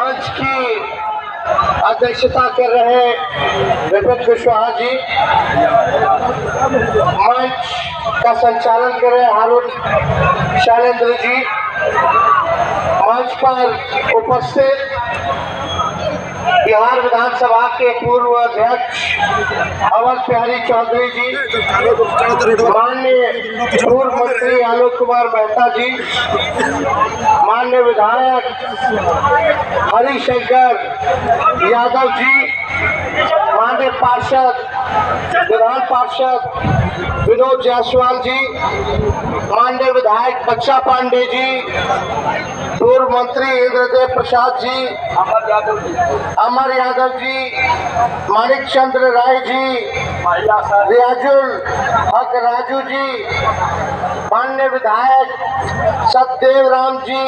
मंच की अध्यक्षता कर रहे विपिन कुशवाहा जी, मंच का संचालन कर रहे हारून शैलेंद्र जी, मंच पर उपस्थित बिहार विधानसभा के पूर्व अध्यक्ष अवध बिहारी चौधरी जी, माननीय पूर्व मंत्री आलोक कुमार मेहता जी, माननीय विधायक हरिशंकर यादव जी, माननीय पार्षद विधान पार्षद विनोद जायसवाल जी, माननीय विधायक बच्चा पांडे जी, पूर्व मंत्री इंद्रदेव प्रसाद जी, अमर यादव जी, मानिक चंद्र राय जी, रियाजुल हक राजू जी, माननीय विधायक सतदेव राम जी,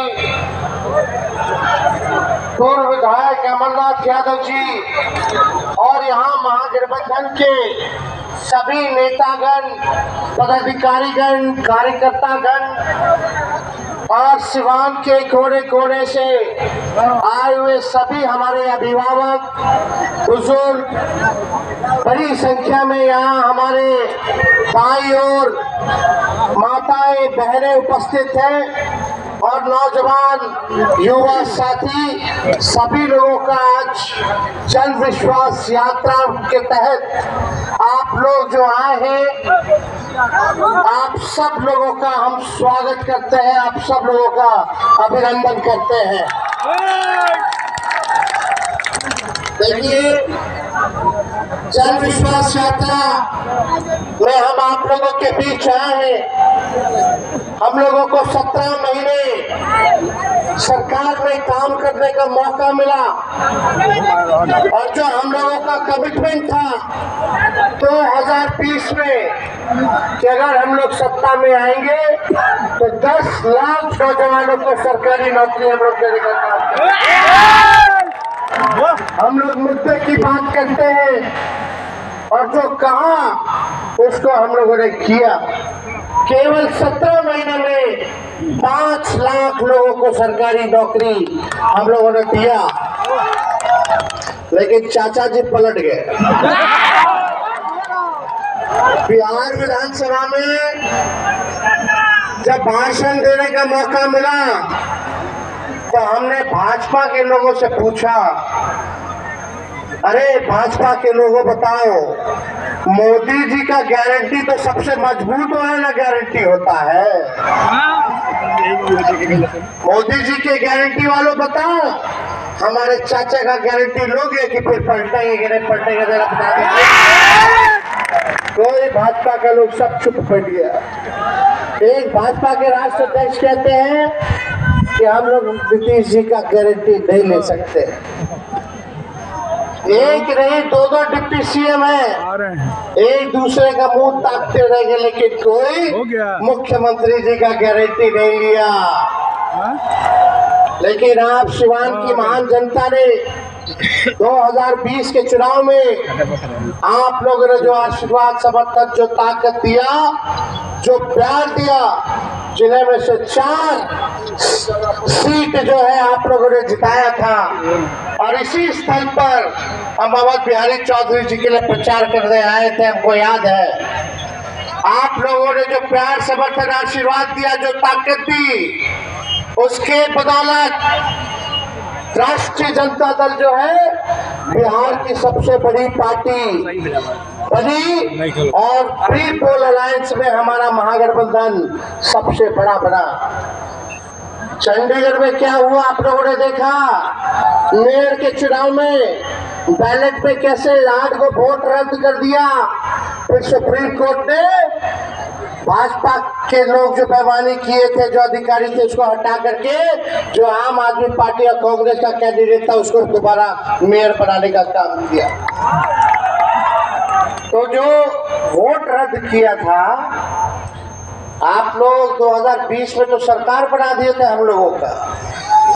पूर्व विधायक अमरनाथ यादव जी, और यहाँ महागठबंधन के सभी नेतागण, पदाधिकारीगण, कार्यकर्तागण और सिवान के कोने कोने से आए हुए सभी हमारे अभिभावक, बुजुर्ग, बड़ी संख्या में यहाँ हमारे भाई और माताएं बहनें उपस्थित हैं और नौजवान युवा साथी, सभी लोगों का आज जन विश्वास यात्रा के तहत आप लोग जो आए हैं, आप सब लोगों का हम स्वागत करते हैं, आप सब लोगों का अभिनंदन करते हैं। देखिए, जन विश्वास यात्रा में हम आप लोगों के बीच आए हैं। हम लोगों को 17 महीने सरकार में काम करने का मौका मिला और जो हम लोगों का कमिटमेंट था 2020 में कि अगर हम लोग सत्ता में आएंगे तो 10 लाख नौजवानों को सरकारी नौकरी हम लोग देने का काम करेंगे। हम लोग मुद्दे की बात करते हैं और जो कहा उसको हम लोगों ने किया। केवल 17 महीने में 5 लाख लोगों को सरकारी नौकरी हम लोगों ने दिया, लेकिन चाचा जी पलट गए। बिहार विधानसभा में जब भाषण देने का मौका मिला तो हमने भाजपा के लोगों से पूछा, अरे भाजपा के लोगों बताओ, मोदी जी का गारंटी तो सबसे मजबूत वाला गारंटी होता है, मोदी जी के गारंटी वालों बताओ, हमारे चाचा का गारंटी लोगे कि फिर पलटेंगे कि नहीं पलटेंगे, जरा बता दीजिए। कोई भाजपा का लोग सब चुप बैठ गया। एक भाजपा के राष्ट्रीय अध्यक्ष कहते हैं कि हम लोग नीतीश जी का गारंटी नहीं ले सकते। एक नहीं, 2 डिप्टी सीएम है, एक दूसरे का मुंह ताकते रह गए, लेकिन कोई मुख्यमंत्री जी का गारंटी नहीं लिया। लेकिन आप सिवान की महान जनता ने 2020 के चुनाव में आप लोगों ने जो आशीर्वाद, समर्थन, जो ताकत दिया, जो प्यार दिया, जिले में से 4 सीट जो है आप लोगों ने जिताया था। और इसी स्थल पर हम अवध बिहारी चौधरी जी के लिए प्रचार करने आए थे, हमको याद है। आप लोगों ने जो प्यार, समर्थन, आशीर्वाद दिया, जो ताकत दी, उसके बदौलत राष्ट्रीय जनता दल जो है बिहार की सबसे बड़ी पार्टी बनी और प्री पोल अलायंस में हमारा महागठबंधन सबसे बड़ा बना। चंडीगढ़ में क्या हुआ आप लोगों ने देखा, मेयर के चुनाव में बैलेट में कैसे 8 को वोट रद्द कर दिया। फिर सुप्रीम कोर्ट ने भाजपा के लोग जो बेईमानी किए थे, जो अधिकारी थे, उसको हटा करके जो आम आदमी पार्टी और कांग्रेस का कैंडिडेट था उसको दोबारा मेयर बनाने का काम किया। तो जो वोट रद्द किया था आप लोग 2020 में तो सरकार बना दिए थे हम लोगों का,